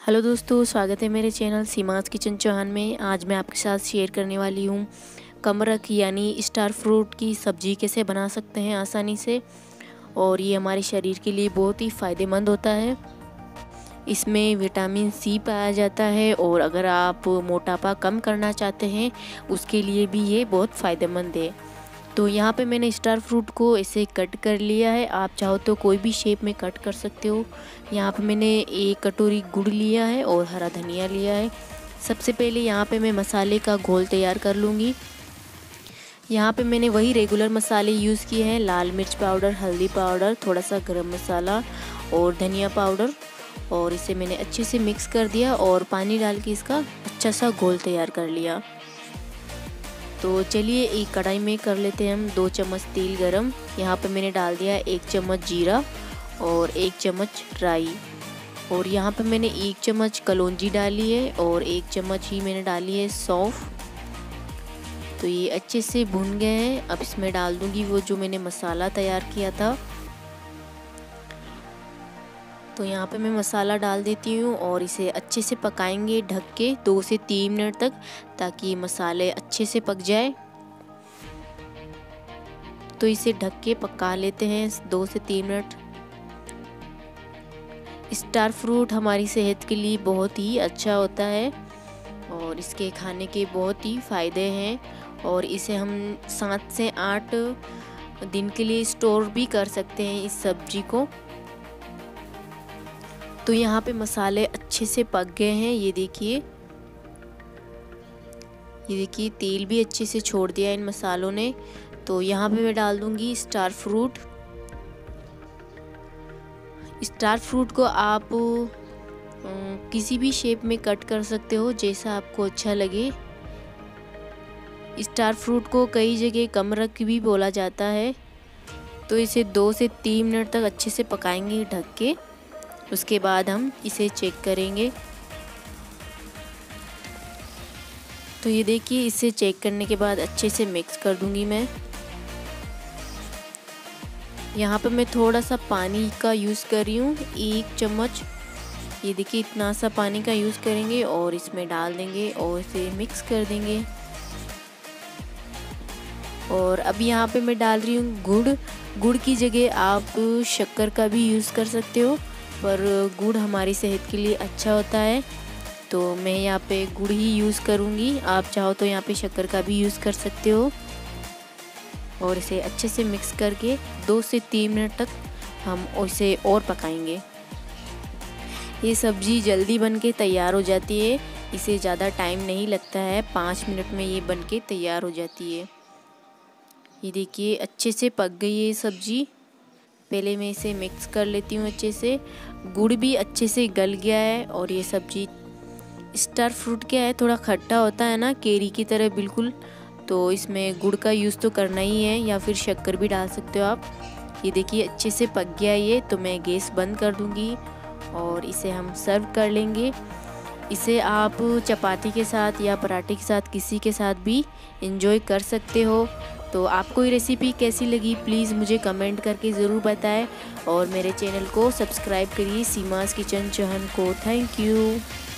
Hello दोस्तों, स्वागत है मेरे चैनल सीमास किचन चौहान में। आज मैं आपके साथ शेयर करने वाली हूँ कमरख यानी स्टार फ्रूट की सब्ज़ी कैसे बना सकते हैं आसानी से। और ये हमारे शरीर के लिए बहुत ही फ़ायदेमंद होता है। इसमें विटामिन सी पाया जाता है और अगर आप मोटापा कम करना चाहते हैं उसके लिए भी ये बहुत फ़ायदेमंद है। तो यहाँ पे मैंने स्टार फ्रूट को ऐसे कट कर लिया है। आप चाहो तो कोई भी शेप में कट कर सकते हो। यहाँ पे मैंने 1 कटोरी गुड़ लिया है और हरा धनिया लिया है। सबसे पहले यहाँ पे मैं मसाले का घोल तैयार कर लूँगी। यहाँ पे मैंने वही रेगुलर मसाले यूज़ किए हैं, लाल मिर्च पाउडर, हल्दी पाउडर, थोड़ा सा गरम मसाला और धनिया पाउडर। और इसे मैंने अच्छे से मिक्स कर दिया और पानी डाल के इसका अच्छा सा घोल तैयार कर लिया। तो चलिए एक कढ़ाई में कर लेते हैं हम 2 चम्मच तेल गरम। यहाँ पे मैंने डाल दिया 1 चम्मच जीरा और 1 चम्मच राई। और यहाँ पे मैंने 1 चम्मच कलौंजी डाली है और 1 चम्मच ही मैंने डाली है सौंफ। तो ये अच्छे से भुन गए हैं। अब इसमें डाल दूँगी वो जो मैंने मसाला तैयार किया था। तो यहाँ पे मैं मसाला डाल देती हूँ और इसे अच्छे से पकाएंगे ढक के 2 से 3 मिनट तक, ताकि मसाले अच्छे से पक जाए। तो इसे ढक के पका लेते हैं 2 से 3 मिनट। स्टार फ्रूट हमारी सेहत के लिए बहुत ही अच्छा होता है और इसके खाने के बहुत ही फ़ायदे हैं। और इसे हम 7 से 8 दिन के लिए स्टोर भी कर सकते हैं इस सब्जी को। तो यहाँ पे मसाले अच्छे से पक गए हैं। ये देखिए तेल भी अच्छे से छोड़ दिया इन मसालों ने। तो यहाँ पे मैं डाल दूँगी स्टार फ्रूट। स्टार फ्रूट को आप किसी भी शेप में कट कर सकते हो, जैसा आपको अच्छा लगे। स्टार फ्रूट को कई जगह कमरख भी बोला जाता है। तो इसे 2 से 3 मिनट तक अच्छे से पकाएंगे ढक के। उसके बाद हम इसे चेक करेंगे। तो ये देखिए, इसे चेक करने के बाद अच्छे से मिक्स कर दूंगी मैं। यहाँ पे मैं थोड़ा सा पानी का यूज़ कर रही हूँ, 1 चम्मच। ये देखिए इतना सा पानी का यूज़ करेंगे और इसमें डाल देंगे और इसे मिक्स कर देंगे। और अब यहाँ पे मैं डाल रही हूँ गुड़ की जगह आप शक्कर का भी यूज़ कर सकते हो, पर गुड़ हमारी सेहत के लिए अच्छा होता है। तो मैं यहाँ पे गुड़ ही यूज़ करूँगी। आप चाहो तो यहाँ पे शक्कर का भी यूज़ कर सकते हो। और इसे अच्छे से मिक्स करके 2 से 3 मिनट तक हम इसे और पकाएंगे। ये सब्ज़ी जल्दी बन के तैयार हो जाती है। इसे ज़्यादा टाइम नहीं लगता है, 5 मिनट में ये बन के तैयार हो जाती है। ये देखिए अच्छे से पक गई है ये सब्ज़ी। पहले मैं इसे मिक्स कर लेती हूँ अच्छे से। गुड़ भी अच्छे से गल गया है। और ये सब्ज़ी स्टार फ्रूट क्या है, थोड़ा खट्टा होता है ना, केरी की तरह बिल्कुल। तो इसमें गुड़ का यूज़ तो करना ही है, या फिर शक्कर भी डाल सकते हो आप। ये देखिए अच्छे से पक गया ये। तो मैं गैस बंद कर दूँगी और इसे हम सर्व कर लेंगे। इसे आप चपाती के साथ या पराठे के साथ, किसी के साथ भी एंजॉय कर सकते हो। तो आपको ये रेसिपी कैसी लगी प्लीज़ मुझे कमेंट करके ज़रूर बताएं। और मेरे चैनल को सब्सक्राइब करिए सीमास किचन चौहान को। Thank you.